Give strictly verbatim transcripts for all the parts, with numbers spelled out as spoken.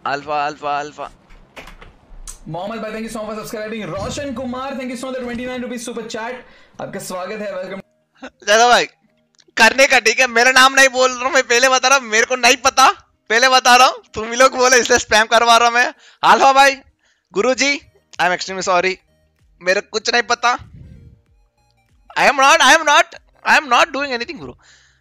Alpha alpha alpha Mohammad भाई, thank you so much for subscribing. Roshan Kumar, thank you so much twenty nine rupees super chat. आपका स्वागत है, welcome. चलो भाई करने का, ठीक है। मेरा नाम नहीं बोल रहा हूँ मैं, पहले बता रहा हूँ, मेरे को नहीं पता, पहले बता रहा हूँ। तुम ही लोग बोले इसलिए स्पैम करवा रहा हूँ मैं। अल्फा भाई, गुरुजी, आई एम एक्सट्रीमली सॉरी, मेरे को कुछ नहीं पता। I am not I am not I am not doing anything bro.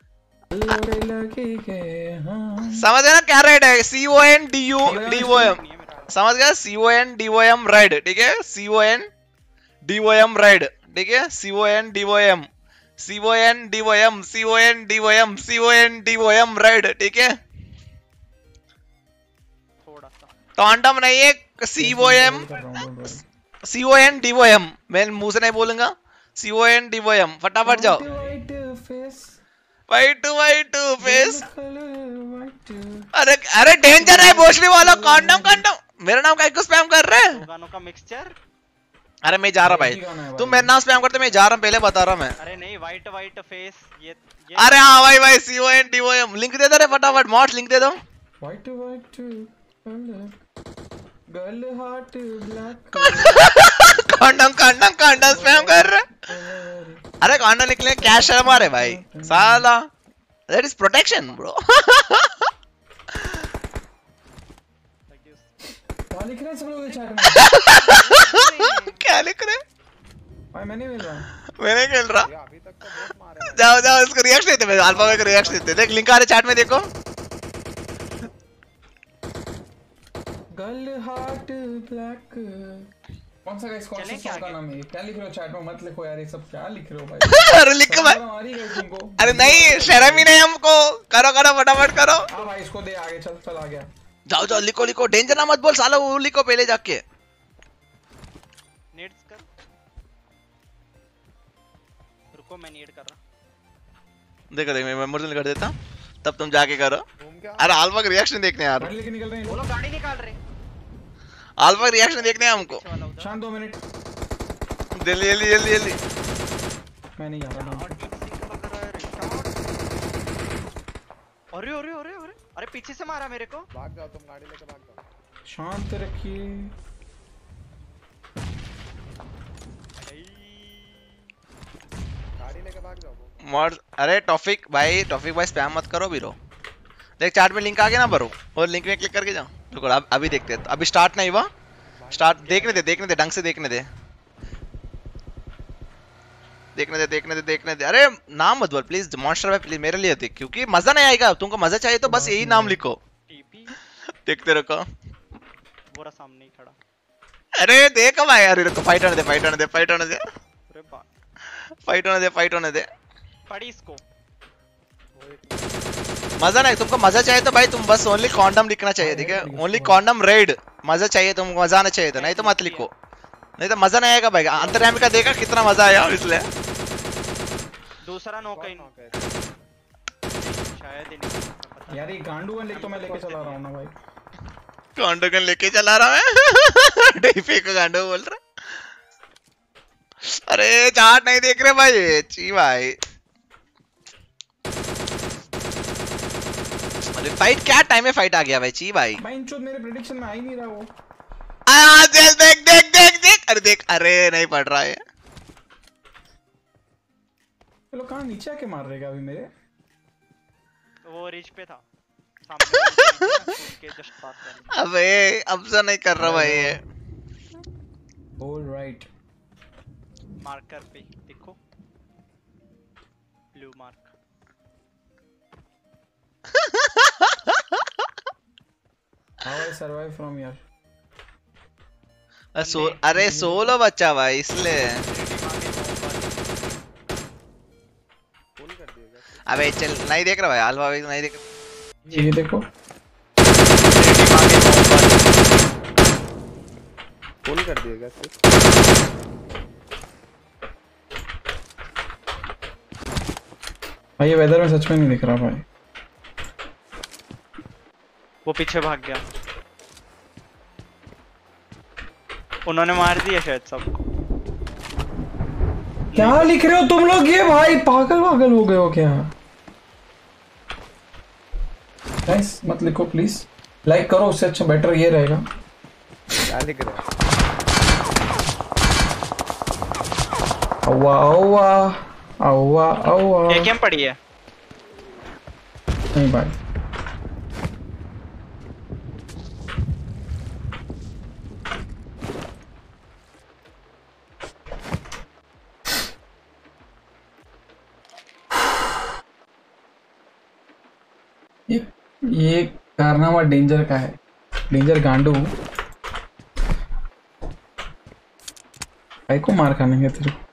समझ गया ना क्या रेड है? C O N D U D O M, समझ गया? C O N D O M red, ठीक है। C O N D O M red, ठीक है। C O N D O M C O N D O M C O N D O M C O N D O M red, ठीक है। थोड़ा सा टॉन्डम नहीं है, C O M C O N D O M. मैं मुंह से नहीं बोलूंगा। C O N D O M, फटाफट जाओ। वाइट वाइट फेस, अरे अरे डेंजर है भोसड़ी वाला। कॉन्डम कॉन्डम मेरा नाम का क्यों स्पैम कर रहे हैं? गानों का मिक्सचर। अरे मैं जा रहा भाई, तुम मेरा नाम स्पैम करते, मैं जा रहा हूं, पहले बता रहा मैं। अरे नहीं, वाइट वाइट फेस ये, ये अरे हाँ भाई भाई, C O N D O M link दे दो रे फटाफट, मॉड्स लिंक दे दो। White white girl heart black condom condom condom spam कर रहे। अरे कॉन्डम निकले, क्या शर्म आ रहे भाई साला। That is protection bro. क्या लिख रहे हैं सब लोग चैट में? क्या लिख रहे? भाई मैं नहीं मिल रहा, मैं नहीं खेल रहा। अभी तक तो बहुत मारे। जाओ जाओ, इसको रिएक्शन देते हैं, अल्फा भाई को रिएक्शन देते हैं। देख लिंक आ रहा है चैट में, देखो। गर्ल हार्ट ब्लैक, कौन सा गाइस, कौन सा सॉन्ग का नाम है? क्या लिख रहे हो चैट में? मत लिखो यार, ये सब क्या लिख रहे हो भाई? अरे लिखो भाई। अरे नहीं, शर्म ही नहीं हमको। करो करो फटाफट करो। हां भाई इसको दे, आगे चल चल आ गया। जाओ जाओ, लिखो लिखो, डेंजर ना मत बोल साला, वो लिखो पहले जाके। नेट्स कर, रुको मैं नीड कर रहा। देखो देख, मैं मेमोरी कर देता, तब तुम जाके करो। अरे अल्फा का रिएक्शन देखने यार, गाड़ी लेके निकल रहे हैं, वो लोग गाड़ी निकाल रहे। अल्फा का रिएक्शन देखने हैं हमको। शांत दो मिनट, जल्दी जल्दी जल्दी जल्दी। मैं नहीं जा रहा। अरे अरे अरे अरे अरे पीछे से मारा मेरे को। भाग जाओ तुम, गाड़ी लेके भाग जाओ। शांत रखिए। गाड़ी लेके भाग जाओ। मॉड, अरे टॉफिक भाई, टॉफिक भाई स्पैम मत करो बीरो। देख चैट में लिंक आ गया ना ब्रो, और लिंक में क्लिक करके जाओ। रुको अब अभी देखते हैं, अभी स्टार्ट नहीं हुआ। स्टार्ट देखने दे देखने दे ढंग से देखने दे देखने दे देखने दे देखने दे। अरे नाम मत बोल प्लीज, मॉन्स्टर भाई प्लीज मेरे लिए देख, क्योंकि मजा नहीं आएगा। तुमको मजा चाहिए तो बस यही नाम लिखो। टीपी देखते रखो, बोरा सामने ही खड़ा। अरे देख भाई, अरे रुको, फाइट होने दे फाइट होने दे फाइट होने दे अरे बा फाइट होने दे फाइट होने दे। पड़ी इसको। मजा नहीं, तुमको मजा चाहिए तो भाई तुम बस ओनली कॉन्डम लिखना चाहिए, ठीक है। ओनली कॉन्डम रेड, मजा चाहिए तुमको, मजा आना चाहिए तो, नहीं तो मत लिखो, नहीं तो मजा नहीं आएगा भाई। अंतर्यामी का देखा कितना मजा आया इसलिए। दूसरा नौका इन शायद इन यार ये गांडू गन लेके तो मैं लेके चला रहा हूं ना भाई। गांडू गन लेके चला रहा मैं। डीपी को गांडू बोल रहा। अरे चार्ट नहीं देख रहे भाई, ची भाई। अरे फाइट क्या टाइम में फाइट आ गया भाई, ची भाई। भाई इंचो मेरे प्रेडिक्शन में आ ही नहीं रहा वो। आ देख देख देख देख देख, अरे देख, अरे नहीं पड़ रहा है। चलो कहां नीचे आके मार रहेगा अभी मेरे? वो रिच पे था सामने के जस्ट पास में। अबे अब से नहीं कर रहा भाई ये। ऑलराइट, मार्कर पे देखो, blue mark. How I survive from here. So, अरे सोलो बच्चा भाई इसलिए। अबे चल, नहीं देख रहा भाई अल्फा भाई, नहीं देख रहा। ये देखो फुल कर दिएगा सिर्फ। भाई ये वेदर में सच में नहीं दिख रहा भाई। वो पीछे भाग गया, उन्होंने मार दिया शायद सबको। क्या लिख रहे हो तुम लोग ये भाई? पागल पागल हो गए हो क्या? गाइस मत लिखो प्लीज। लाइक करो, उससे अच्छा बेटर ये रहेगा। क्या लिख रहे हैं? औवा औवा औवा औवा। ये क्या पड़ी है? नहीं भाई, ये ये कारनामा डेंजर का है। डेंजर गांडू भाई को मार खाने का तेरे को।